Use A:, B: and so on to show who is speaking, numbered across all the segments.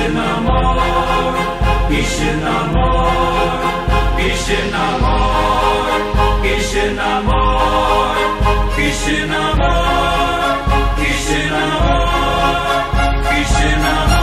A: Krishna more, Krishna more, Krishna more, Krishna more, Krishna more, Krishna more, Krishna more।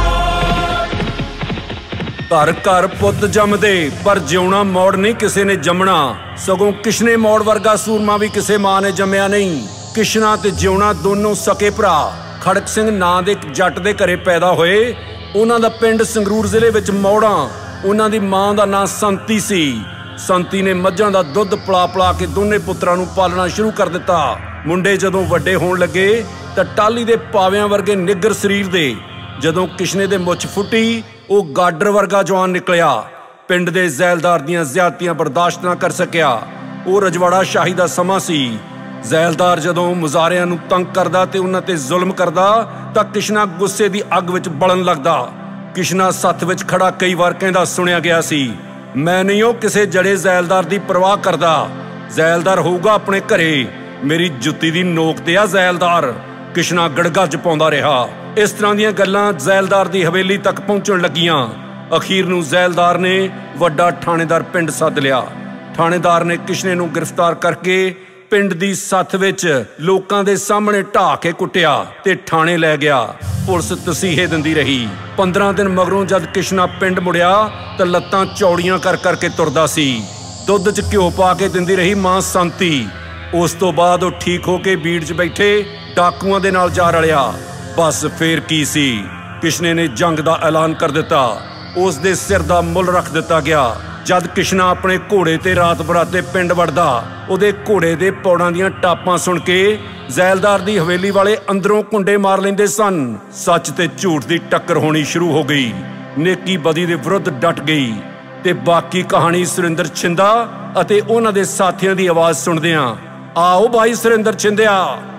A: घर घर पुत जमदे पर जिउना मौड़ नहीं किसी ने जमना, सगों किशने मौड़ वर्गा सूरमा भी किसी मां ने जमया नहीं। किशना ते जिउना दोनों सके भरा। खड़क सिंह नां दे जट दे घरे पैदा होए। उन्हां दा पिंड संगरूर जिले विच मौड़ा। उन्हां दी मां दा नां संती सी। संती ने मੱਝਾਂ ਦਾ ਦੁੱਧ ਪਲਾ ਪਲਾ ਕੇ ਦੋਨੇ ਪੁੱਤਰਾਂ ਨੂੰ ਪਾਲਣਾ ਸ਼ੁਰੂ ਕਰ ਦਿੱਤਾ। ਮੁੰਡੇ ਜਦੋਂ ਵੱਡੇ ਹੋਣ ਲੱਗੇ ਤਾਂ ਟਾਲੀ ਦੇ ਪਾਵਿਆਂ ਵਰਗੇ ਨਿੱਗਰ ਸਰੀਰ ਦੇ। ਜਦੋਂ ਕਿਸ਼ਨੇ ਦੇ ਮੁੱਛ ਫੁੱਟੀ ਉਹ ਗਾਡਰ ਵਰਗਾ ਜਵਾਨ ਨਿਕਲਿਆ। ਪਿੰਡ ਦੇ ਜ਼ੈਲਦਾਰ ਦੀਆਂ ਜ਼ਿਆਦਤੀਆਂ ਬਰਦਾਸ਼ਤ ਨਾ ਕਰ ਸਕਿਆ। ਉਹ ਰਜਵਾੜਾ ਸ਼ਾਹੀ ਦਾ ਸਮਾਂ ਸੀ। ਜ਼ੈਲਦਾਰ ਜਦੋਂ ਮੁਜ਼ਾਰਿਆਂ ਨੂੰ ਤੰਗ ਕਰਦਾ ਤੇ ਉਹਨਾਂ ਤੇ ਜ਼ੁਲਮ ਕਰਦਾ ਤਾਂ ਕਿਸ਼ਨਾ ਗੁੱਸੇ ਦੀ ਅੱਗ ਵਿੱਚ ਬਲਣ ਲੱਗਦਾ। ਕਿਸ਼ਨਾ ਸੱਥ ਵਿੱਚ ਖੜਾ ਕਈ ਵਾਰ ਕਹਿੰਦਾ ਸੁਣਿਆ ਗਿਆ ਸੀ, ਮੈਂ ਨਹੀਂ ਉਹ ਕਿਸੇ ਜੜੇ ਜ਼ੈਲਦਾਰ ਦੀ ਪਰਵਾਹ ਕਰਦਾ। ਜ਼ੈਲਦਾਰ ਹੋਊਗਾ ਆਪਣੇ ਘਰੇ, ਮੇਰੀ ਜੁੱਤੀ ਦੀ ਨੋਕ ਤੇ ਆ ਜ਼ੈਲਦਾਰ। ਕਿਸ਼ਨਾ ਗੜਗੱਜ ਪਾਉਂਦਾ ਰਿਹਾ। ਇਸ ਤਰ੍ਹਾਂ ਦੀਆਂ ਗੱਲਾਂ ਜ਼ੈਲਦਾਰ ਦੀ ਹਵੇਲੀ ਤੱਕ ਪਹੁੰਚਣ ਲੱਗੀਆਂ। ਅਖੀਰ ਨੂੰ ਜ਼ੈਲਦਾਰ ਨੇ ਵੱਡਾ ਥਾਣੇਦਾਰ ਪਿੰਡ ਸੱਦ ਲਿਆ। ਥਾਣੇਦਾਰ ਨੇ ਕਿਸ਼ਨੇ ਨੂੰ ਗ੍ਰਿਫਤਾਰ ਕਰਕੇ ਪਿੰਡ ਦੀ ਸੱਥ ਵਿੱਚ ਲੋਕਾਂ ਦੇ ਸਾਹਮਣੇ ਢਾਹ ਕੇ ਕੁੱਟਿਆ ਤੇ ਥਾਣੇ ਲੈ ਗਿਆ। ਪੁਲਿਸ ਤਸੀਹੇ ਦਿੰਦੀ ਰਹੀ। 15 ਦਿਨ ਮਗਰੋਂ ਜਦ ਕਿਸ਼ਨਾ ਪਿੰਡ ਮੁੜਿਆ ਤਾਂ ਲੱਤਾਂ ਚੌੜੀਆਂ ਕਰ ਕਰਕੇ ਤੁਰਦਾ ਸੀ। ਦੁੱਧ 'ਚ ਘਿਓ ਪਾ ਕੇ ਦਿੰਦੀ ਰਹੀ ਮਾਂ ਸੰਤੀ। ਉਸ ਤੋਂ ਬਾਅਦ ਉਹ ਠੀਕ ਹੋ ਕੇ ਬੀੜ 'ਚ ਬੈਠੇ ਡਾਕੂਆਂ ਦੇ ਨਾਲ ਜਾ ਰਲਿਆ। ਬਸ ਫੇਰ ਕੀ ਸੀ, ਕਿਸ਼ਨੇ ਨੇ ਜੰਗ ਦਾ ਐਲਾਨ ਕਰ ਦਿੱਤਾ। ਉਸ ਦੇ ਸਿਰ ਦਾ ਮੁੱਲ ਰੱਖ ਦਿੱਤਾ ਗਿਆ। ਜਦ ਕਿਸ਼ਨਾ ਆਪਣੇ ਘੋੜੇ ਤੇ ਰਾਤ ਬਰਾਤੇ ਪਿੰਡ ਵੜਦਾ, ਉਹਦੇ ਘੋੜੇ ਦੇ ਪੌੜਾਂ ਦੀਆਂ ਟਾਪਾਂ ਸੁਣ ਕੇ ਜ਼ੈਲਦਾਰ ਦੀ ਹਵੇਲੀ ਵਾਲੇ ਅੰਦਰੋਂ ਕੁੰਡੇ ਮਾਰ ਲੈਂਦੇ ਸਨ। ਸੱਚ ਤੇ ਝੂਠ ਦੀ ਟੱਕਰ ਹੋਣੀ ਸ਼ੁਰੂ ਹੋ ਗਈ। ਨੇਕੀ ਬਦੀ ਦੇ ਵਿਰੁੱਧ ਡਟ ਗਈ। ਤੇ ਬਾਕੀ ਕਹਾਣੀ ਸੁਰਿੰਦਰ ਛਿੰਦਾ ਅਤੇ ਉਹਨਾਂ ਦੇ ਸਾਥੀਆਂ ਦੀ ਆਵਾਜ਼ ਸੁਣਦੇ ਹਾਂ। ਆਓ ਭਾਈ ਸੁਰਿੰਦਰ ਛਿੰਦਿਆ।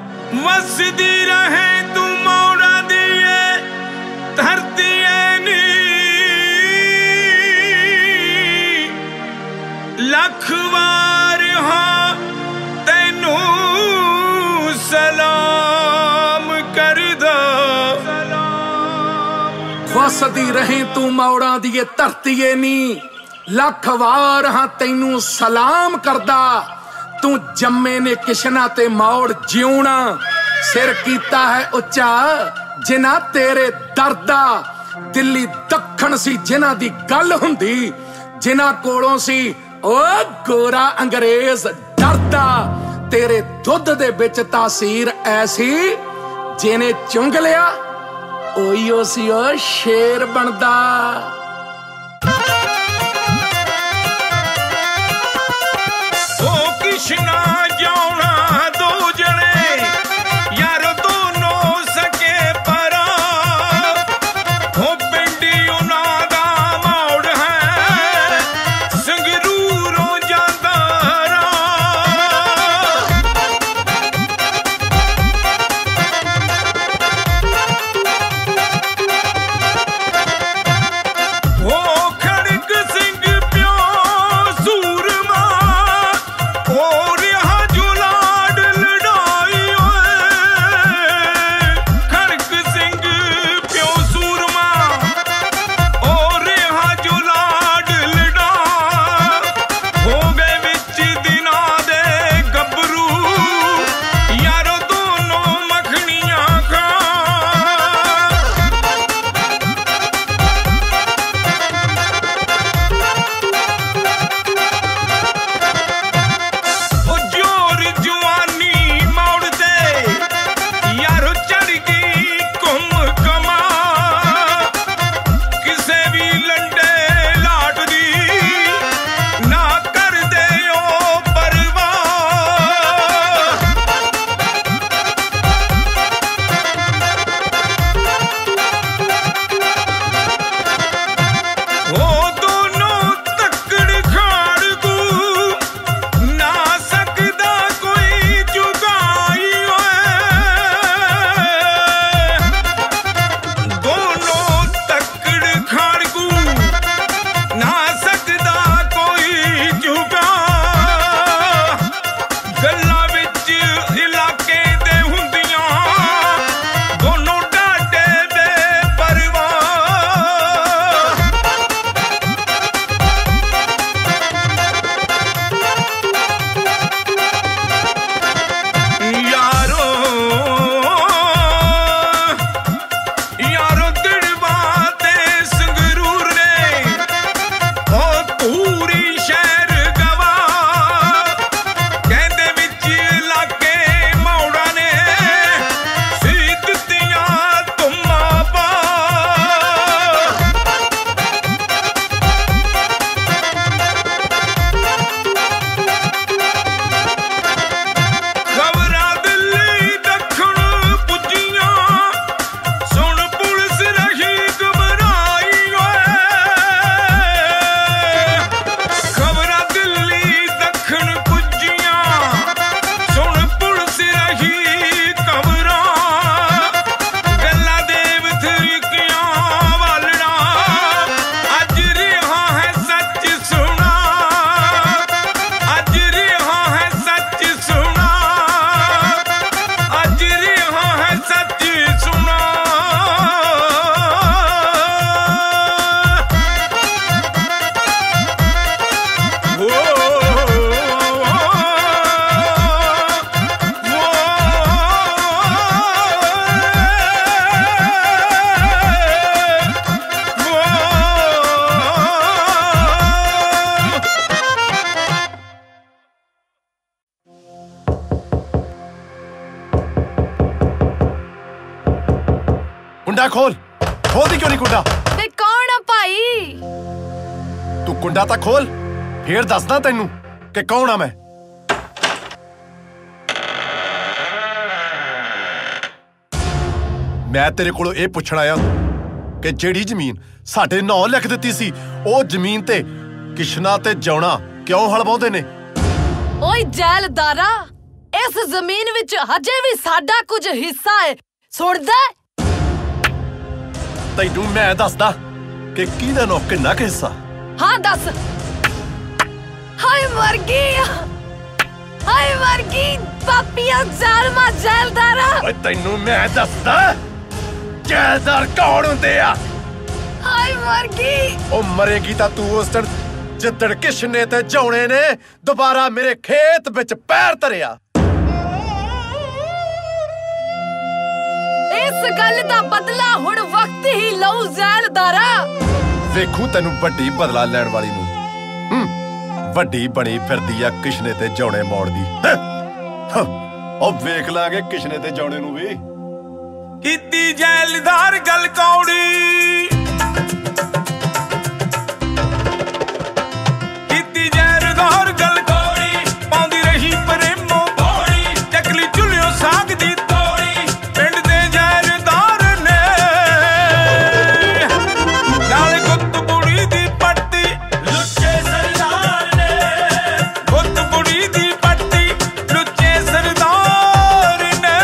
B: ਵਸਦੀ ਰਹੇ ਤੂੰ ਮੌੜਾ ਦੀਏ ਧਰਤੀ ਨੀ, ਲੱਖ ਵਾਰ ਹਾਂ ਤੈਨੂੰ ਸਲਾਮ ਕਰਦਾ।
C: ਵਸਦੀ ਰਹੇ ਤੂੰ ਮੌੜਾਂ ਦੀ ਇਹ ਧਰਤੀ ਨੀ, ਲੱਖ ਵਾਰ ਹਾਂ ਤੈਨੂੰ ਸਲਾਮ ਕਰਦਾ। ਤੂੰ ਜੰਮੇ ਨੇ ਕਿਸ਼ਨਾ ਤੇ ਮੌੜ ਜਿਉਣਾ, ਸਿਰ ਕੀਤਾ ਹੈ ਉੱਚਾ ਜਿਨ੍ਹਾਂ ਤੇਰੇ ਦਰਦਾ। ਦਿੱਲੀ ਦੱਖਣ ਸੀ ਜਿਨ੍ਹਾਂ ਦੀ ਗੱਲ ਹੁੰਦੀ, ਜਿਨ੍ਹਾਂ ਕੋਲੋਂ ਸੀ ਉਹ ਗੋਰਾ ਅੰਗਰੇਜ਼ ਡਰਦਾ। ਤੇਰੇ ਦੁੱਧ ਦੇ ਵਿੱਚ ਤਾਸੀਰ ਐਸੀ, ਜਿਹਨੇ ਚੁੰਗ ਲਿਆ ਉਹੀ ਸੀ ਉਹ ਸ਼ੇਰ ਬਣਦਾ।
B: ਕਿਸ਼ਨਾ ਜਾਉਣਾ ਦੋ ਜਣੇ ਯਾਰ ਦੋਨੋਂ ਸਕੇ ਪਰਾ, ਹੋ ਪਿੰਡੀ ਉਹਨਾਂ ਦਾ ਮੌੜ ਹੈ ਸੰਗਰੂਰੋਂ ਜਾਂਦਾ ਹੋ ਖੜਕ ਸਿੰਘ ਪਿਓ ਸੂਰਮਾ। ਹੋ ਰਿਹਾ ਜੋ
D: कुंडा खोल दी क्यों नहीं कुंडा?
E: ते कौन आ भाई?
D: तू कुंडा तां खोल फिर दसदा तैनू कि कौन आ मैं। मैं तेरे कोलों ये पुछण आया कि जेड़ी जमीन साडे नां लिख दित्ती सी ओ जमीन ते किशना ते जौना क्यों हल वाउंदे ने?
E: ओए जैलदारा, इस जमीन विच हजे भी साडा कुछ हिस्सा है, सुणदा?
D: तैनू मैं दसदा कि किहदा नो किन्ना क हिस्सा।
E: हाँ दस। हाय मर गई, हाय मर गई पापिया जालमा जैलदारा।
D: ओए तैनू मैं दसदा जैलदार कौन हुंदे आ।
E: हाय मर गई। ओ
D: मरेगी तां तू उस दिन जिद्दड़ किशने ते जौने ने दोबारा मेरे खेत विच पैर धरिया।
E: इस गल दा बदला हुण वक्त ही लऊ जैलदारा।
D: वेखू तैनू वड्डी बदला लैण वाली नू वड्डी बनी फिरदी आ किशने ते जौने मौड़ दी। ओ वेख लांगे किशने ते जौने नू भी।
B: कीती जैलदार गल कौड़ी, कीती जैलदार गल कौड़ी, पाउंदी रही प्रेमो पौड़ी, चकली चुलियो साग दी तोड़ी, पिंड दे जैलदार ने नाले गुत्त बुड़ी दी पट्टी, लुच्चे सरदार ने गुत्त बुड़ी दी पट्टी, लुच्चे सरदार ने।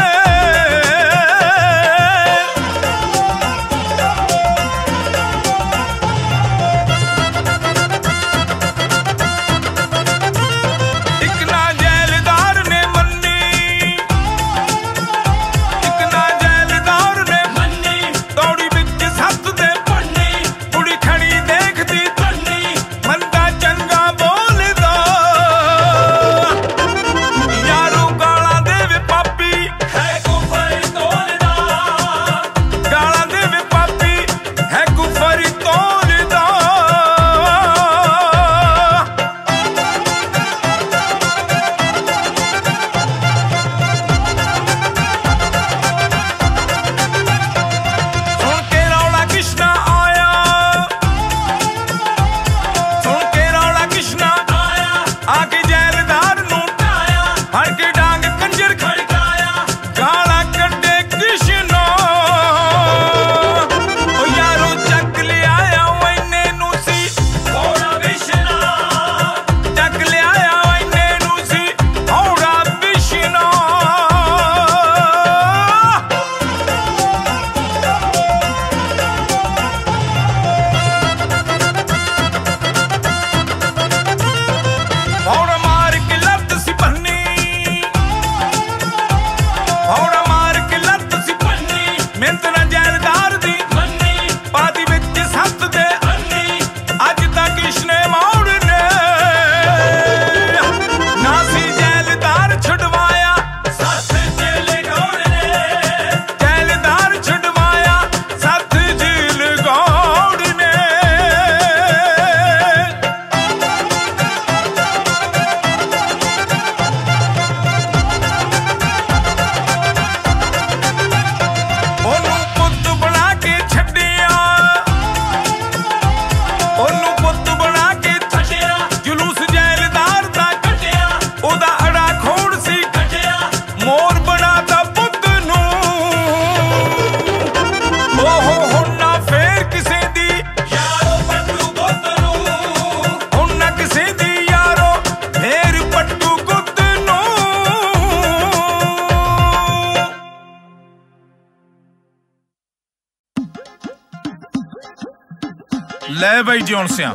B: ਲੈ ਬਈ ਜਿਉਣ ਸਿਆ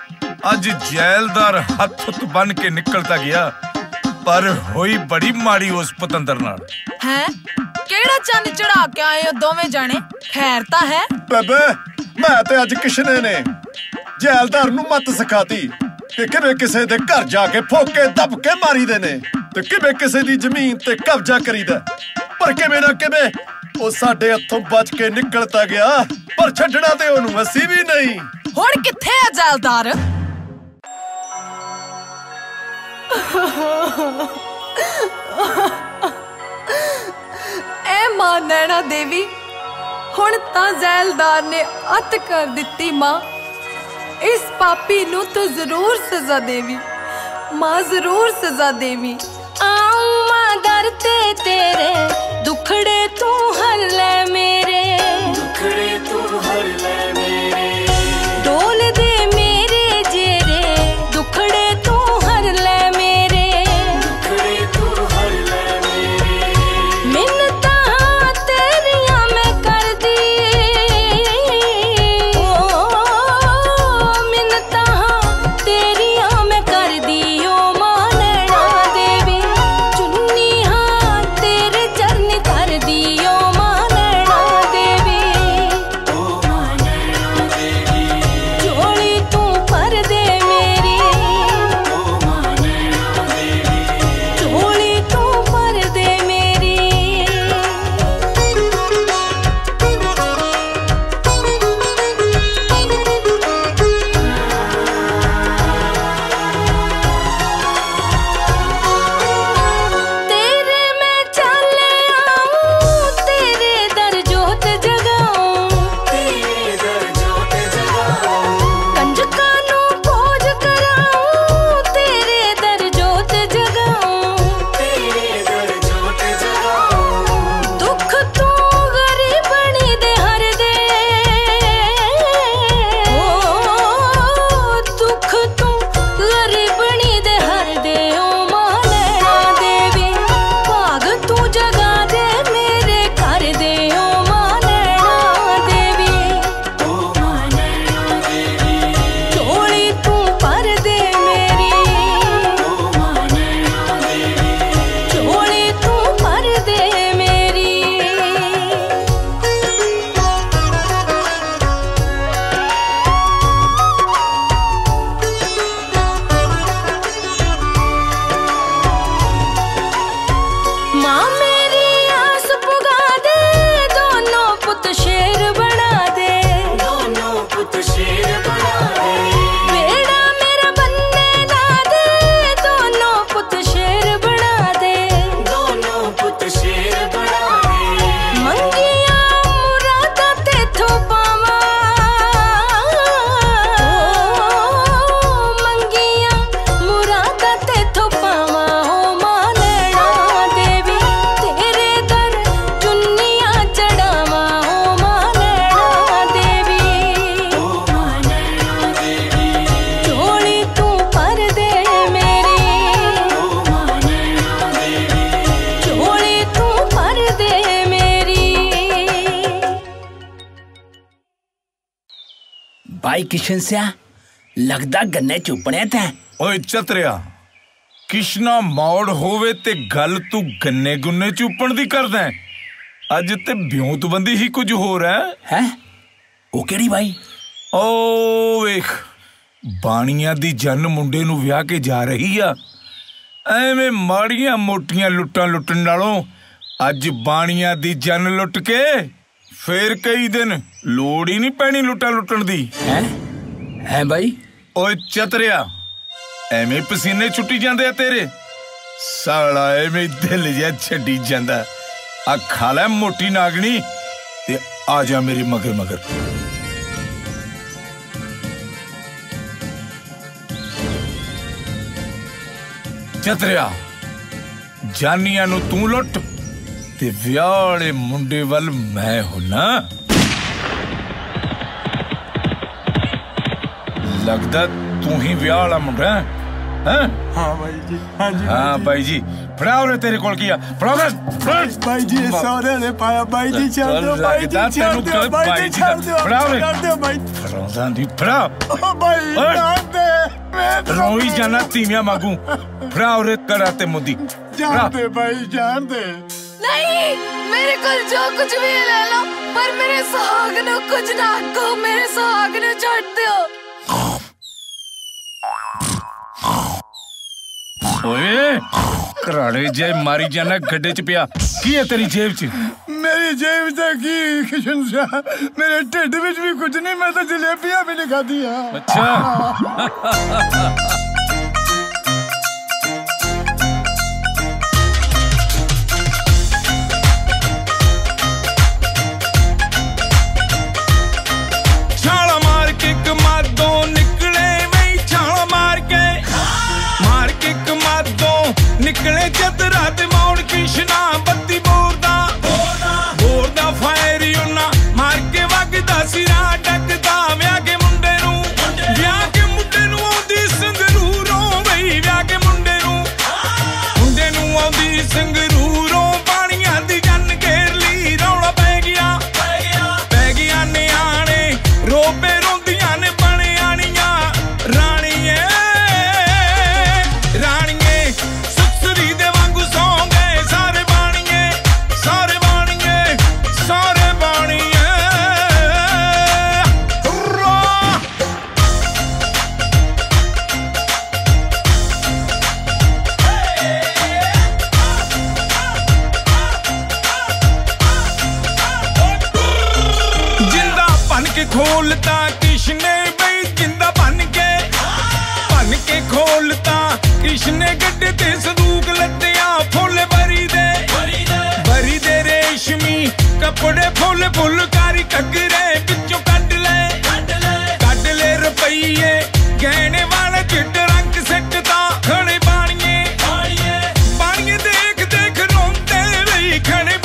B: ਅੱਜ ਜੈਲਦਾਰ ਹੱਥ ਬਨ ਕੇ ਨਿਕਲਦਾ ਗਿਆ ਪਰ ਹੋਈ ਬੜੀ ਮਾੜੀ ਉਸ ਪਤੰਦਰ ਨਾਲ।
E: ਹੈ ਕਿਹੜਾ ਚੰਨ ਚੜਾ ਕੇ ਆਏ ਹੋ ਦੋਵੇਂ ਜਾਣੇ? ਖੈਰ ਤਾਂ ਹੈ
D: ਬੇਬੇ ਮੈਂ ਤੇ ਅੱਜ ਕਿਸ਼ਨੇ ਨੇ ਜੈਲਦਾਰ ਨੂੰ ਮੱਤ ਸਿਖਾਤੀ ਕਿ ਕਿਵੇਂ ਕਿਸੇ ਦੇ ਘਰ ਜਾ ਕੇ ਫੋਕੇ ਦੱਬ ਕੇ ਮਾਰੀਦੇ ਨੇ ਤੇ ਕਿਵੇਂ ਕਿਸੇ ਦੀ ਜ਼ਮੀਨ ਤੇ ਕਬਜ਼ਾ ਕਰੀਦਾ, ਪਰ ਕਿਵੇਂ ਨਾ ਕਿਵੇਂ ਉਹ ਸਾਡੇ ਹੱਥੋਂ ਬਚ ਕੇ ਨਿਕਲਦਾ ਗਿਆ, ਪਰ ਛੱਡਣਾ ਤੇ ਉਹਨੂੰ ਅਸੀਂ ਵੀ ਨਹੀਂ।
E: ਹੁਣ ਕਿੱਥੇ ਆ ਜੈਲਦਾਰ? ਐ ਮਾਂ ਨੈਣਾ ਦੇਵੀ हुण तां ज़ैलदार ने अत कर दित्ती मां। इस पापी नूं तू जरूर सजा देवी मां, जरूर सजा देवी। आऊं मां दर ते तेरे, दुखड़े तू हर ले मेरे, दुखड़े तू हर ले मेरे। डोल दे मेरे जेरे, दुखड़े तू हर ले मेरे, दुखड़े तू हर ले मेरे। मिन्नतां तेरियां मैं कर दी, मिन्नतां तेरियां मैं कर दी। ओ मां नैना देवी, चुन्नी हां तेरे चरनी धर दी। ओ मां नैना देवी, ओ मां नैना देवी। झोली तू भर दे मेरी, ओ मां नैना देवी। झोली तू भर दे मेरी। तेरे मैं चले आऊं, तेरे दर जोत जगाऊं, तेरे दर जोत जगाऊं। कंजका नू खोज कराऊं, तेरे दर जोत जगाऊं, तेरे दर जोत जगाऊं। दुख तू गरीबनी दे हर दे, ओ दुख तू गरीबनी दे हर दे। ओ मां नैना देवी, भाग तू जगा दे मेरे घर दे। ओ मां नैना देवी, ओ मां नैना देवी। झोली तू भर दे मेरी, ओ मां नैना देवी। झोली तू भर दे मेरी। मां मेरी आस पुगा दे, दोनों पुत शेर बना दे, दोनों पुत शेर बना दे। बेड़ा मेरा बनने ना दे, दोनों पुत शेर बना दे, दोनों पुत शेर बना दे। मंगिया मुरादा तेथों पावा, मंगिया मुरादा तेथों पावा। ओ मां नैना देवी, तेरे दर चुन्नियां चढ़ावा। ओ मां नैना देवी, ओ मां नैना देवी। झोली तू भर दे मेरी, ओ मां नैना देवी। झोली तू भर दे मेरी।
F: भाई किशन सिया लगदा गन्ने चुपने तैं।
B: ਓਏ ਚਤਰਿਆ, ਕਿਸ਼ਨਾ ਮੌੜ ਹੋਵੇ ਤੇ ਗੱਲ ਤੂੰ ਗੰਨੇ ਗੁੰਨੇ ਚੂਪਣ ਦੀ ਕਰਦਾ ਹੈ। ਅੱਜ ਤੇ ਬਿਉਂਤਬੰਦੀ ਹੀ ਕੁਝ ਹੋਰ ਹੈ।
F: ਹੈ ਉਹ ਕਿਹੜੀ ਭਾਈ?
B: ਓ ਵੇਖ, ਬਾਣੀਆਂ ਦੀ ਜਨ ਮੁੰਡੇ ਨੂੰ ਵਿਆਹ ਕੇ ਜਾ ਰਹੀ ਆ। ਐਵੇਂ ਮਾੜੀਆਂ ਮੋਟੀਆਂ ਲੁੱਟਾਂ ਲੁੱਟਣ ਨਾਲੋਂ ਅੱਜ ਬਾਣੀਆਂ ਦੀ ਜਨ ਲੁੱਟ ਕੇ ਫੇਰ ਕਈ ਦਿਨ ਲੋੜ ਹੀ ਨਹੀਂ ਪੈਣੀ ਲੁੱਟਾਂ ਲੁੱਟਣ ਦੀ।
F: ਹੈ ਭਾਈ?
B: ਓਏ ਚਤਰਿਆ, ਐਵੇਂ ਪਸੀਨੇ ਛੁੱਟੀ ਜਾਂਦੇ ਆ ਤੇਰੇ। ਸਾਲਾ ਐਵੇਂ ਦਿਲ ਜਿਹਾ ਛੱਡੀ ਜਾਂਦਾ। ਆ ਖਾ ਲੈ ਮੋਟੀ ਨਾਗਣੀ ਤੇ ਆ ਜਾ ਮੇਰੇ ਮਗਰ ਮਗਰ। ਚਤਰਿਆ, ਜਾਨੀਆਂ ਨੂੰ ਤੂੰ ਲੁੱਟ ਤੇ ਵਿਆਹ ਵਾਲੇ ਮੁੰਡੇ ਵੱਲ ਮੈਂ ਹੁਣਾ। ਲੱਗਦਾ ਤੂੰ ਹੀ ਵਿਆਹ ਵਾਲਾ ਮੁੰਡਾ ਹੈ।
G: हाँ भाई जी, हाँ जी।
B: हाँ भाई जी, फड़ाओ रे तेरे कोल किया, फड़ाओ रे।
G: भाई जी सारे ने पाया, भाई जी छोड़ दो, भाई जी छोड़ दो, भाई जी छोड़ दो, छोड़ दो भाई।
B: फड़ाओ दी, फड़ाओ।
G: ओ भाई जान दे, मैं
B: रोई जाना तीमिया मांगू। फड़ाओ रे कराते मुद्दी।
G: जान दे भाई, जान दे।
E: नहीं, मेरे को जो कुछ भी ले लो, पर मेरे सुहाग नु कुछ ना कहो, मेरे सुहाग नु छोड़ दो।
B: ओए कराड़े जे मारी जाना गड्ढे च पिया। की है तेरी जेब च?
G: मेरी जेब च की किशन शाह, मेरे ढिड विच भी कुछ नहीं, मैं तो जलेबियां भी नहीं खादी है।
B: अच्छा। ਨਿਕਲੇ ਚਤਰਾ ਤੇ ਮੌੜ ਕਿਸ਼ਨਾ ਬੱਤੀ ਬੋਰ ਦਾ ਫਾਇਰ ਉਹਨਾਂ ਮਾਰ ਕੇ ਵਗਦਾ ਸਿਰਾ ਡੱਕਦਾ ਵਿਆਹ ਕੇ ਮੁੰਡੇ ਨੂੰ ਆਉਂਦੀ ਸੰਗਰੂਰੋਂ ਬਈ ਵਿਆਹ ਕੇ ਮੁੰਡੇ ਨੂੰ ਆਉਂਦੀ ਸੰਗਰੂਰੋਂ ਪਾਣੀਆਂ ਦੀ ਜੰਨ ਘੇਰ ਲਈ ਰੌਲਾ ਪੈ ਗਿਆ ਨਿਆਣੇ ਰੋਬੇ ਰੋਂਦੀਆਂ ਨੇ ਬਣਿਆਣੀਆਂ ਰਾਣੀਏ ਸੁਸਰੀ ਦੇ ਵਾਂਗੂ ਸੌਂ ਗਏ ਸਾਰੇ ਬਾਣੀਏ ਜਿੰਦਾ ਭੰਨ ਕੇ ਖੋਲਤਾ ਕਿਸ਼ਨੇ ਬਈ ਜਿੰਦਾ ਭੰਨ ਕੇ ਖੋਲਤਾ ਕਿਸ਼ਨੇ ਗੱਡੇ ਤੇ ਸੰਦੂਕ ਲੱਦਿਆ ਫੁੱਲ ਬਰੀ ਦੇ ਰੇਸ਼ਮੀ ਕੱਪੜੇ ਫੁੱਲ ਕਾਰੀ ਘੱਗਰੇ ਵਿੱਚੋਂ ਕੱਢ ਲੈ ਰੁਪਈਏ ਗਹਿਣੇ ਵਾਲੇ ਚਿੱਟ ਰੰਗ ਸਿੱਟਦਾ ਖੜੇ ਬਾਣੀਏ ਦੇਖ ਰੋਂਦੇ ਬਈ ਖੜੇ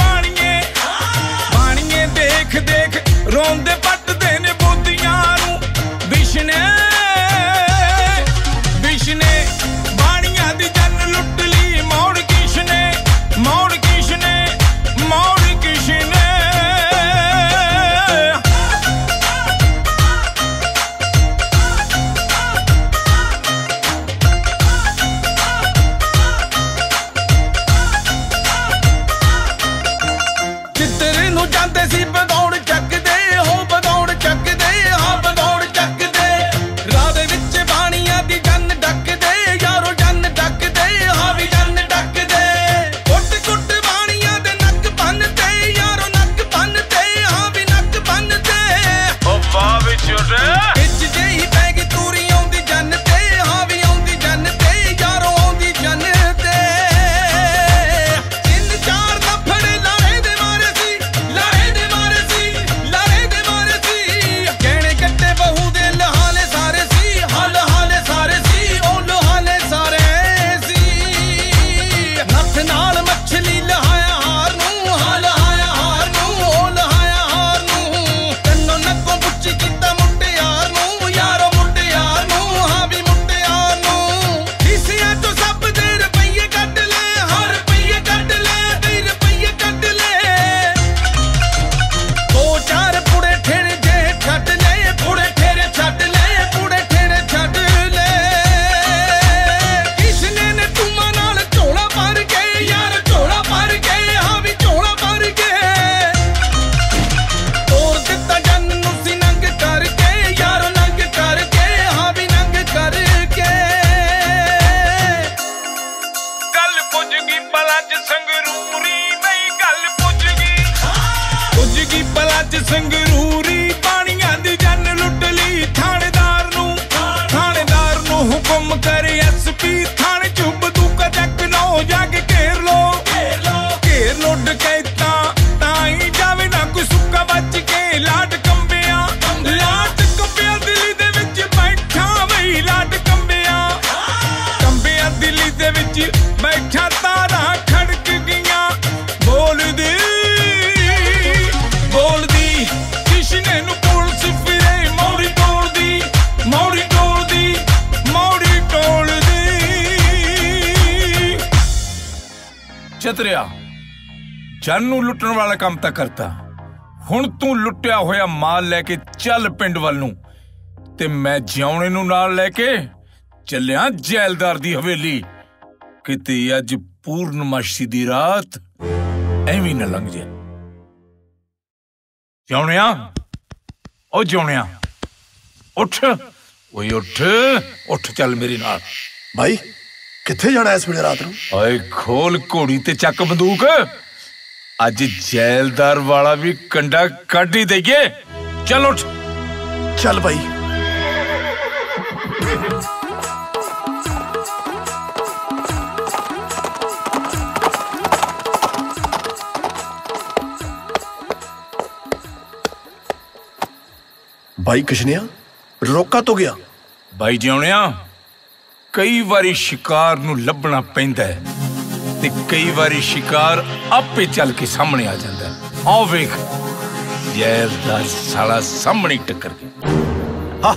B: ਬਾਣੀਏ ਦੇਖ ਰੋਂਦੇ ਪੱਟਦੇ ਨੇ ਬੋਦੀਆਂ ਨੂੰ ਬਿਸ਼ਨੇ ਬਾਣੀਆਂ ਦੀ ਜੰਨ ਲੁੱਟ ਲਈ ਮੌੜ ਕਿਸ਼ਨੇ ਚਿੱਤਰ ਨੂੰ ਜਾਂਦੇ ਸੀ ਬਦੌੜ ਚੱਕਦੇ ਰਾਹ ਦੇ ਵਿੱਚ ਬਾਣੀਆਂ ਦੀ ਜੰਨ ਡੱਕਦੇ ਯਾਰੋ ਜੰਨ ਡੱਕਦੇ ਹਾਂ ਵੀ ਜੰਨ ਡੱਕਦੇ ਕੁੱਟ ਬਾਣੀਆਂ ਦੇ ਨੱਕ ਬੰਨਦੇ ਯਾਰੋ ਨੱਕ ਬੰਨਦੇ ਹਾਂ ਵੀ ਨੱਕ ਬੰਨਦੇ ਓ ਵਾਹ ਵੀ ਛੋਟੇ ਵਿੱਚ ਜਿਹੀ ਪੈ ਗਈ ਤੂਰੀ ਆਉਂਦੀ ਜੰਨ ਤੇ ਹਾਂ ਵੀ ਆਉਂਦੀ ਜੰਨ ਤੇ ਯਾਰੋ ਆਉਂਦੀ ਜੰਨ ਤੇ 3-4 ਨਫੜੇ ਲਾਰੇ ਦੇ ਮਾਰੇ ਸੀ ਗਹਿਣੇ ਕੱਟੇ ਬਹੂ ਦੇ ਲਹਾਲੇ ਸਾਰੇ ਸੀ ਉਹ ਲਹਾਲੇ ਸਾਰੇ ਸੀ ਨੱਥ ਨਾਲ ਮੱਛਲੀ ਲਹਾਇਆ ਹਾਰ ਨੂੰ ਉਹ ਲਹਾਇਆ ਹਾਰ ਨੂੰ ਤੈਨੂੰ ਨੱਕੋਂ ਪੁੱਛੀ ਕੀਤਾ ਮੁੰਡਿਆਰ ਨੂੰ ਯਾਰੋ ਮੁੰਡਿਆਰ ਨੂੰ ਹਾਂ ਵੀ ਮੁੰਡਿਆਰ ਨੂੰ ਹਿੱਸਿਆਂ ਤੋਂ ਸਭ ਦੇ ਰੁਪਈਏ ਕੱਢ ਲੈ ਹਰ ਰੁਪਈਏ ਕੱਢ ਲੈ 2-4 ਪੁੜੇ ਠੇਰੇ ਜੇ ਛੱਡ ਲੈ ਪੁੜੇ ਠੇਰੇ ਛੱਡ ਲੈ ਕਿਸ਼ਨੇ ਨੇ ਟੂਮਾਂ ਨਾਲ ਝੋਲਾ ਭਰ ਕੇ ਯਾਰ ਝੋਲਾ ਭਰ ਕੇ ਹਾਂ ਵੀ ਝੋਲਾ ਭਰ ਕੇ ਤੋਰ ਦਿੱਤਾ ਜੰਨ ਨੂੰ ਸੀ ਨੰਗ ਕਰਕੇ ਯਾਰ ਨੰਗ ਕਰਕੇ ਹਾਂ ਵੀ ਨੰਗ ਕਰਕੇ ਗੱਲ ਪੁੱਜ ਗਈ ਪਲਾਂ ਚ ਸੰਗਰੂਰੀ ਬਈ ਗੱਲ ਪੁੱਜ ਗਈ ਪਲਾਂ ਚ ਸੰਗਰੂਰੀ ਬਾਣੀਆਂ ਦੀ ਜੰਨ ਲੁੱਟ ਲਈ ਥਾਣੇਦਾਰ ਨੂੰ ਹੁਕਮ ਕਰੇ ਐਸਪੀ ਥਾਣੇ ਚ ਬੰਦੂਕਾਂ ਚੱਕ ਲਓ ਜਾ ਕੇ ਘੇਰ ਲੋ ਡਕੈਤਾਂ ਤਾਂ ਹੀ ਜਾਵੇ ਨਾ ਕੋਈ ਸੁੱਕਾ ਬਚ ਕੇ ਲਾਟ ਕੰਬਿਆਂ ਦਿੱਲੀ ਦੇ ਵਿੱਚ ਬੈਠਾ ਬਈ ਲਾਟ ਕੰਬਿਆਂ ਦਿੱਲੀ ਦੇ ਵਿੱਚ ਬੈਠਾ ਤਾਰਾਂ ਖੜਕ ਗਈਆਂ ਬੋਲਦੀ ਕਿਸ਼ਨੇ ਨੂੰ ਪੁਲਿਸ ਫਿਰੇ ਮੌੜੀ ਟੋਲਦੀ ਚਤਰਿਆ ਜੰਨ ਨੂੰ ਲੁੱਟਣ ਵਾਲਾ ਕੰਮ ਤਾਂ ਕਰਤਾ ਹੁਣ ਤੂੰ ਲੁੱਟਿਆ ਹੋਇਆ ਮਾਲ ਲੈ ਕੇ ਚੱਲ ਪਿੰਡ ਵੱਲ ਨੂੰ ਤੇ ਮੈਂ ਜਿਉਣੇ ਨੂੰ ਨਾਲ ਲੈ ਕੇ ਚੱਲਿਆ ਜੈਲਦਾਰ ਦੀ ਹਵੇਲੀ ਕਿਤੇ ਅੱਜ ਪੂਰਨਮਾਸ਼ੀ ਦੀ ਰਾਤ ਐਵੇਂ ਨਾ ਲੰਘ ਜੇ ਜਿਉਣਿਆ ਉੱਠ ਓਏ ਉੱਠ ਚੱਲ ਮੇਰੇ ਨਾਲ
D: ਭਾਈ ਕਿੱਥੇ ਜਾਣਾ ਇਸ ਵੇਲੇ ਰਾਤ ਨੂੰ
B: ਓਏ ਖੋਲ ਘੋੜੀ ਤੇ ਚੱਕ ਬੰਦੂਕ ਅੱਜ ਜੈਲਦਾਰ ਵਾਲਾ ਵੀ ਕੰਡਾ ਕੱਢ ਹੀ ਦੇਈਏ ਚੱਲ ਉੱਠ
D: ਚੱਲ ਭਾਈ भाई किशनिया रोका तो गया
B: भाई जिउणिया कई वारी शिकार नूं लभना पैंदा है ਤੇ ਕਈ ਵਾਰੀ ਸ਼ਿਕਾਰ ਆਪੇ ਚੱਲ ਕੇ ਸਾਹਮਣੇ ਆ ਜਾਂਦਾ। ਆਹ ਵੇਖ ਜ਼ੈਲਦਾਰ ਸਾਲਾ ਸਾਹਮਣੇ ਟੱਕਰ ਗਿਆ।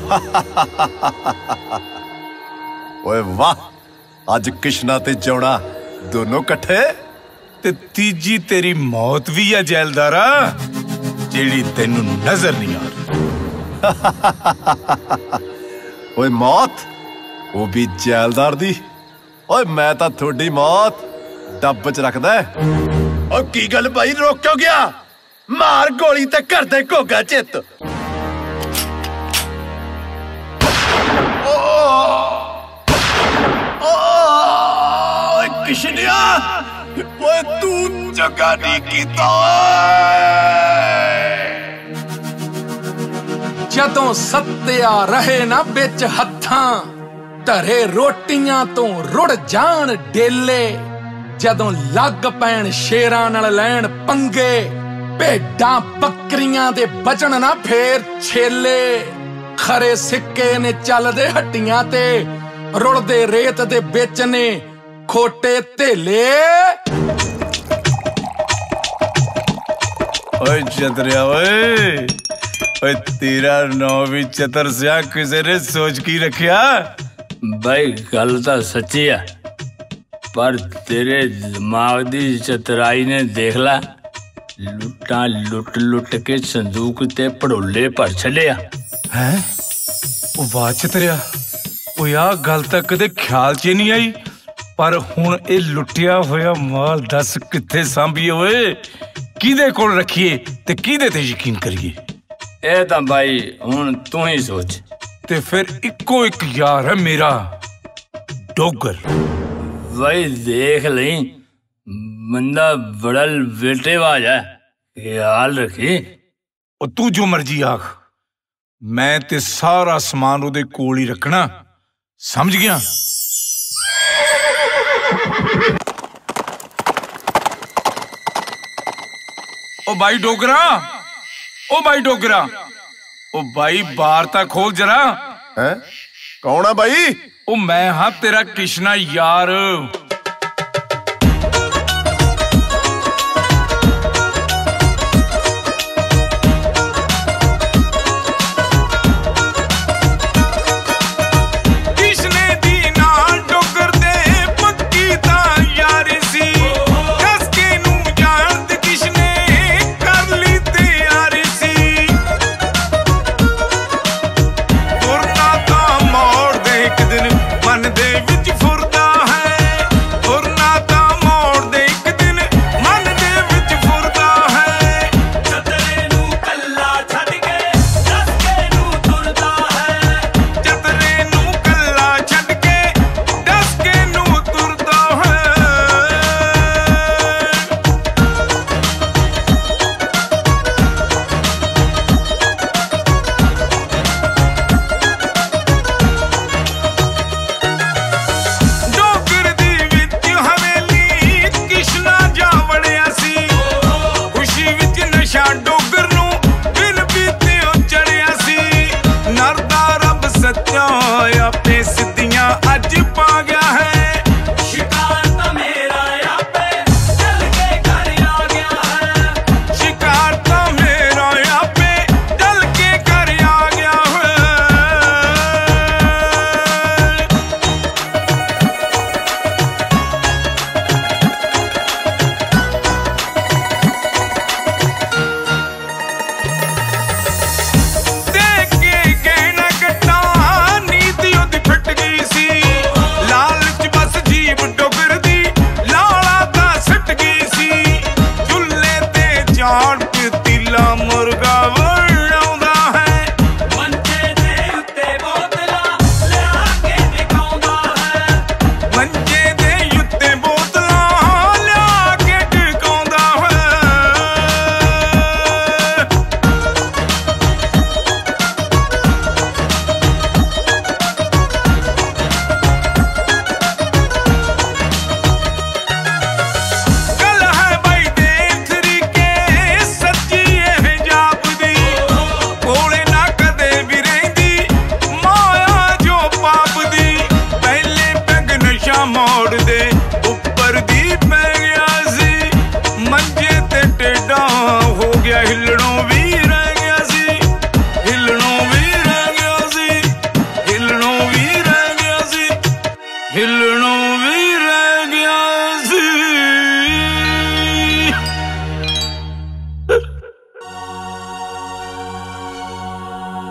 D: ਓਏ ਵਾਹ, ਅੱਜ ਕਿਸ਼ਨਾ ਤੇ ਜਿਉਣਾ ਦੋਨੋਂ ਇਕੱਠੇ।
B: ਤੇ ਤੀਜੀ ਤੇਰੀ ਮੌਤ ਵੀ ਆ ਜ਼ੈਲਦਾਰਾ, ਜਿਹੜੀ ਤੈਨੂੰ ਨਜ਼ਰ ਨਹੀਂ ਆ ਰਹੀ।
D: ਓਏ ਮੌਤ, ਉਹ ਵੀ ਜ਼ੈਲਦਾਰ ਦੀ। ਓਏ ਮੈਂ ਤਾਂ ਤੁਹਾਡੀ ਮੌਤ ਡੱਬ 'ਚ ਰੱਖਦਾ। ਓ ਕੀ ਗੱਲ ਭਾਈ, ਰੁਕ ਕਿਉਂ ਗਿਆ? ਮਾਰ ਗੋਲੀ ਤੇ ਘਰ ਦੇ ਘੋਗਾ ਚਿੱਤ। ਓਏ ਕਿਸ਼ਨਿਆ, ਓਏ ਤੂੰ ਜਗਾ ਨਹੀਂ ਕੀਤਾ।
C: ਜਦੋਂ ਸੱਤਿਆ ਰਹੇ ਨਾ ਵਿੱਚ ਹੱਥਾਂ, ਧਰੇ ਰੋਟੀਆਂ ਤੋਂ ਰੁੜ ਜਾਣ ਡੇਲੇ। ਜਦੋਂ ਲੱਗ ਪੈਣ ਸ਼ੇਰਾਂ ਨਾਲ ਲੈਣ ਪੰਗੇ, ਭੇਡਾਂ ਬੱਕਰੀਆਂ ਦੇ ਬਚਣ ਨਾ ਫੇਰ ਛੇਲੇ। ਖਰੇ ਸਿੱਕੇ ਨੇ ਚੱਲਦੇ ਹੱਟੀਆਂ ਤੇ, ਰੁੜਦੇ ਰੇਤ ਦੇ ਵਿੱਚ ਨੇ ਖੋਟੇ ਧੇਲੇ।
B: ਓਏ ਚਤਰਿਆ ਓਏ, ਓਏ ਤੇਰਾ ਨਾਂ ਵੀ ਚਤਰ ਸਿਆ ਕਿਸੇ ਨੇ ਸੋਚ ਕੀ ਰੱਖਿਆ?
F: भाई गल तो सच्ची है, पर तेरे दिमाग दी चतुराई ने देख ला, लुट्टा लुट लुट के संदूक ते पड़ोले भर छड़िया।
B: हैं? ओ वाह चतरिया, ओ यार गल तो कदे ख्याल च नहीं आई, पर हुण ए लुटिया होया माल दस कित्थे सांभीए ओए? किदे कोल रखिए ते किदे ते यकीन करिए?
F: ए तां भाई हुण तू ही सोच।
B: ते फिर इक्को एक यार है मेरा, डोगर।
F: भाई देख ली, बंदा बड़ा बेटेबाज है, ख्याल रखी।
B: और तू जो मर्जी आख, मैं ते सारा समान उहदे कोल ही रखना, समझ गया? ओ भाई डोगरा, ओ भाई डोगरा, ओ भाई बार ता खोल जरा।
D: हैं? कौन है भाई?
B: ओ मैं हाँ तेरा किशना यार।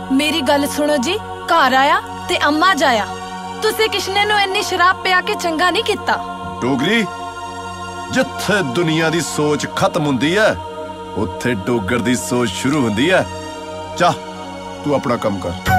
E: मेरी गल सुनो जी, घर आया ते अम्मा जाया। तुसी किशने नूं इन्नी शराब पिया के चंगा नहीं किता।
D: डोगरी जिथे दुनिया दी सोच खत्म हुंदी है उत्थे डोगर दी सोच शुरू हुंदी है। जा तू अपना काम कर।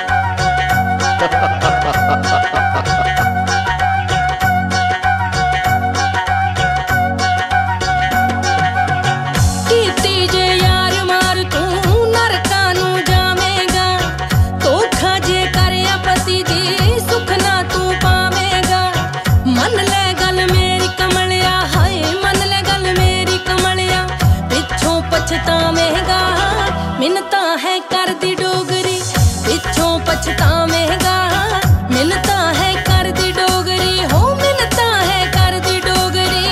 H: मिन्नता है कर दी डोगरी पिछों पछतावेगा। मिन्नता है कर दी डोगरी हो, मिन्नता है कर दी डोगरी।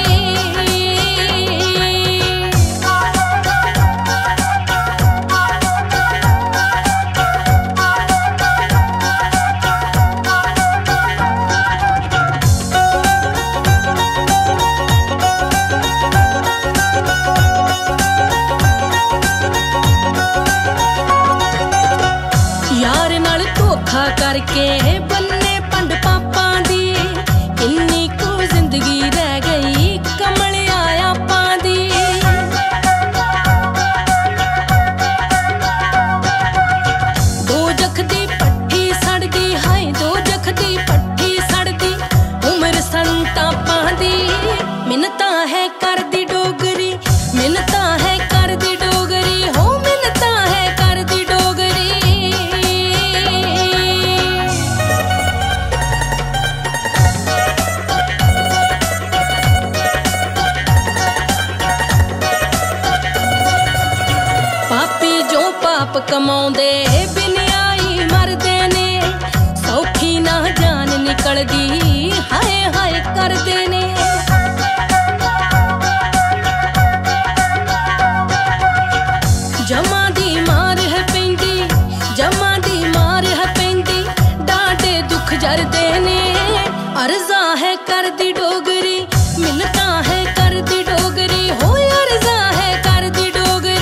H: करके बन्ने पंड पापा दी किन्नी को जिंदगी रह गई कमलिया आपा दी। दो जख दी पट्टी सड़दी हाय, दो जख दी पट्टी सड़दी उम्र संतापा दी। मिन्नता है कर दी डोगरी, मिन्नता है कर दी डोगरी हो, मिन्नता है कर दी डोगरी। कमाउंदे बिनियाई मरदे ने सौखी ना जान निकलदी हाय हाय करदे ने। जमा दी मार है पैंदी, जमा दी मार है पैंदी डांटे दुख जरदे ने। अर्जा है कर दी डोगरी, मिन्नता है कर दी डोगरी हो, अर्जा है कर दी डोगरी।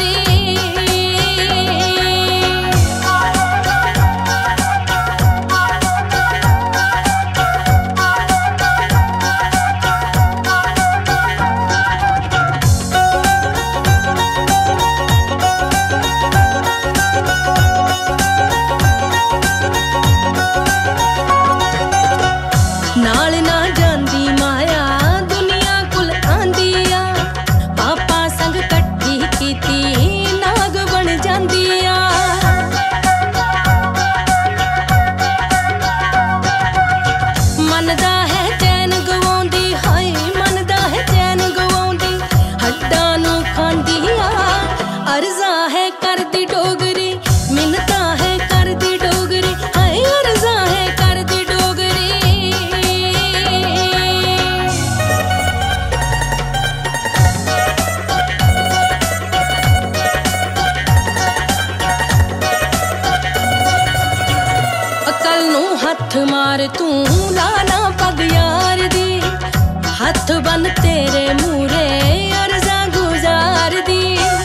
H: हथ मार तू लाना पग यार दी, हथ बन तेरे मूरे अर्जा गुजार दी।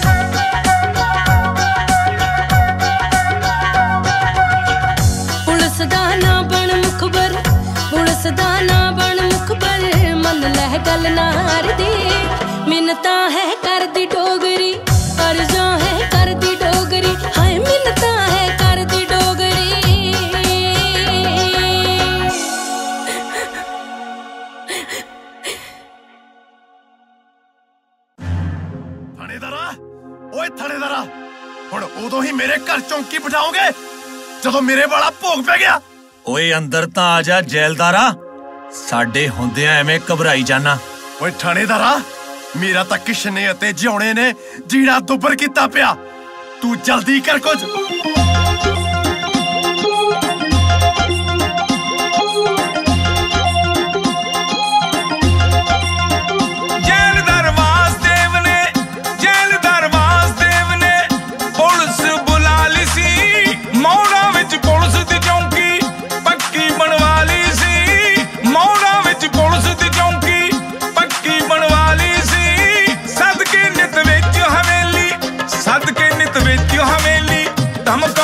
H: पुलिस दा ना बन मुखबर, पुलिस दा ना बन मुखबर, मन लह गल नार दी। मिन्नता है कर दी डोगरी, अर्जा है कर दी डोगरी हाय, मिन्नता है कर दी डोगरी।
D: ओए थानेदारा, हुण उदों ही मेरे घर चौंकी बिठाओगे जदों मेरे वाला भोग पै गया।
I: ओए अंदर तां आ जा जैलदारा, साडे हुंदियां एवें घबराई जाना।
D: ओए थानेदारा, मेरा तां किशने अते जिउणे ने जीना दुबर कीता पिया, तू जल्दी कर कुछ।
B: हम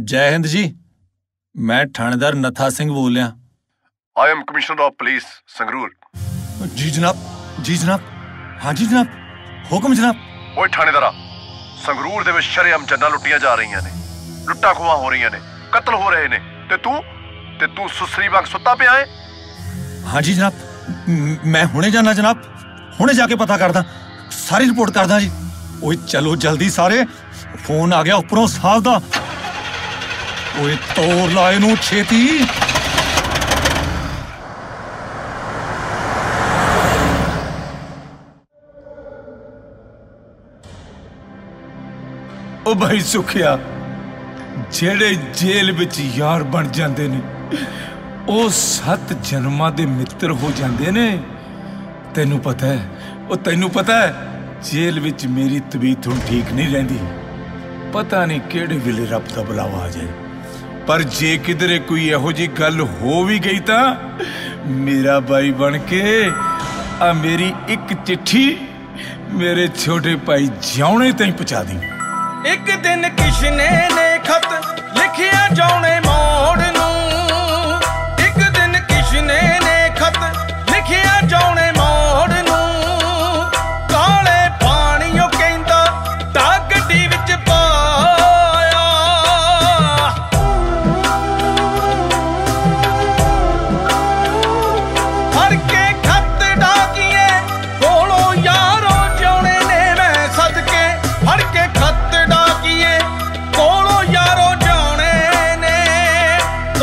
I: जय हिंद जी, मैं थानेदार नथा सिंह बोल रहा।
D: I am commissioner of police Sangrur.
I: जी जनाब, जी जनाब, हाँ जी जनाब, हुक्म जनाब।
D: ओए थानेदारा, संगरूर दे विच शरेआम जन्नां लुट्टियां जा रही ने, लुट्टां खोहां हो रही ने, कत्ल हो रहे ने, ते तू सुसरी वांग सुत्ता पिया है?
I: हाँ जी जनाब, मैं हुणे जाना जनाब, हुणे जाके पता करदा, सारी रिपोर्ट करदा जी। ओए चलो जल्दी सारे, फोन आ गया उपरों साहब दा। ओए तोड़ ला इनू छेती।
B: ओ भाई सुखिया, जेड़े जेल विच यार बन जांदे ने ओ 7 जन्मां दे मित्र हो जांदे ने। तैनू पता है, ओ तैनू पता है जेल विच मेरी तबीयत हुण ठीक नहीं रहिंदी। पता नहीं केड़े वेले रब दा बुलावा आ जाए। पर जे किधरे कोई इहो जी गल हो भी गई तां मेरा भाई बन के आ मेरी एक चिट्ठी मेरे छोटे भाई जिउणे ताईं पहुंचा दी।
J: एक दिन किशने ने खत लिखिया जौने मोड़ नूं, एक दिन किशने ने खत लिखिया जौने मोड़ नूं, काले पानियों कहंदा ता गड्डी विच पाया। फड़ के खत डाकिए कोलों यारों जौने ने मैं सदके, फड़ के खत डाकिए कोलों यारों जाने ने,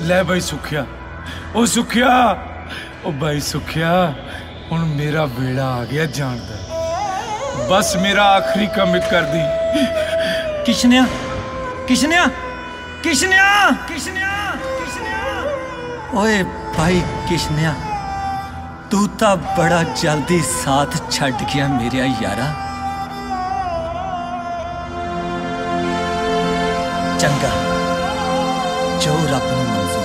B: ਲੈ ਬਾਈ ਸੁਖਿਆ, ਉਹ ਸੁਖਿਆ, ਉਹ ਬਾਈ ਸੁਖਿਆ, ਹੁਣ ਮੇਰਾ ਵੇਲਾ ਆ ਗਿਆ ਜਾਣ ਦਾ। बस मेरा आखिरी काम कर दी।
I: किशनिया, किशनिया, किशनिया, किशनिया, किशनिया। ओए भाई किशनिया, तू तो बड़ा जल्दी साथ छड़ गया मेरे यारा। चंगा जो रब नूं मंजूर।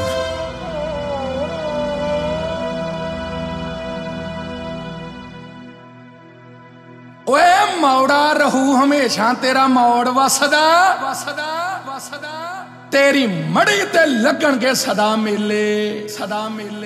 C: ओए मौड़ा रहू हमेशा तेरा मौड़ वसदा वसदा वसदा, तेरी मड़ी ते लगन के सदा मेले सदा मेले।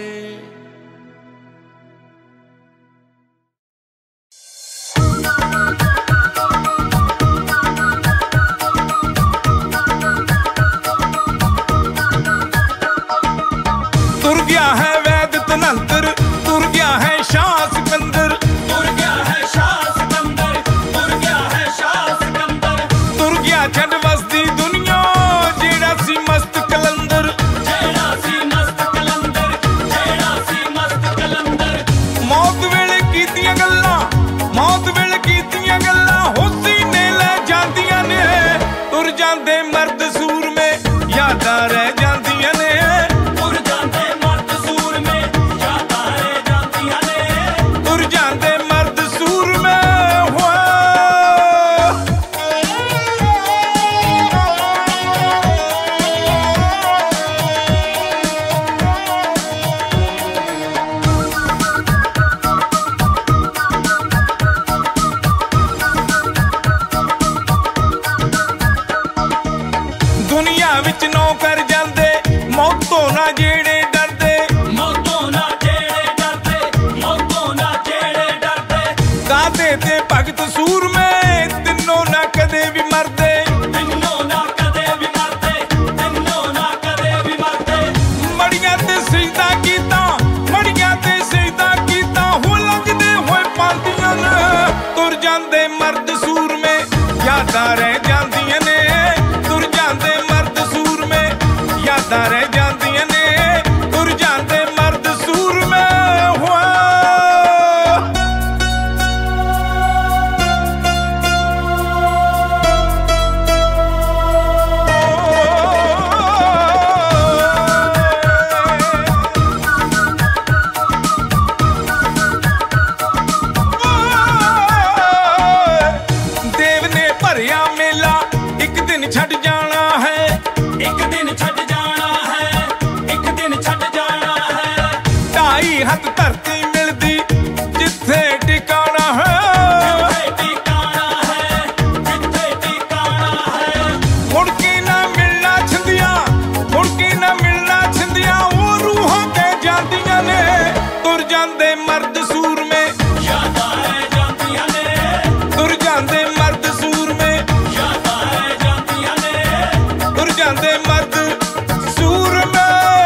J: तुर गया है वैद तनंतर, तुर गया है शाह सिकंदर, तुर गया है शाह सिकंदर, तुर गया है शाह सिकंदर, तुर गया छड़ वसदी दुनिया जेड़ा सी मस्त कलंदर, जेड़ा सी मस्त कलंदर, जेड़ा सी मस्त कलंदर। मौत वेले कीतियां गल्लां, मौत वेले कीतियां गल्लां होसी ने ले जांदियां ने, तुर जांदे मर्द सूर में यादां रह जांदियां ने, तुर जांदे मर्द सूर में यादां रह जांदियां ने, तुर जांदे मर्द सूर में। दुनिया विच नौकर जांदे मौतों ना जेड़े डरदे, मौतों ना जेड़े डरदे, मौतों ना जेड़े डरदे। गादे ते भगत सूर में तिन्नों ना कदे भी मरदे, तिन्नों ना कदे भी मरदे, तिन्नों ना कदे भी मरदे। मड़ियां ते सजदा कीता, मड़ियां ते सजदा कीता, हो लगदे होए पांदियां ने, तुर जांदे मर्द सूर में यादां रह जांदियां ने, तुर जांदे मर्द सूर में यादां रह जांदियां ने, तुर जांदे मर्द सूर में। देव ने भरिया मेला एक दिन छड़ जाना है, एक दिन छड़ जाना है, एक दिन छड़ जाना है। ढाई हथ धरती मिलदी जिथे टिकाना है, जिथे टिकाना है, जिथे टिकाना है। मुड़ के ना मिलना छिंदियां, मुड़ के ना मिलना छिंदियां, वो रूहां ते जांदियां ने, तुर जांदे मर्द सूर में यादां रह जांदियां ने, तुर जांदे मर्द सूर में यादां रह जांदियां ने, तुर जांदे मर्द सूर में।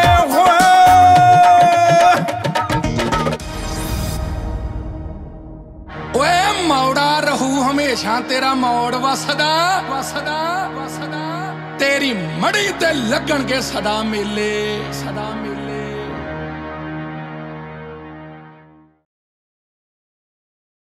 C: ओए मौड़ा रहू हमेशा तेरा मौड़ वसदा वसदा वसदा, तेरी मड़ी ते लगन के सदा मेले सदा मेले।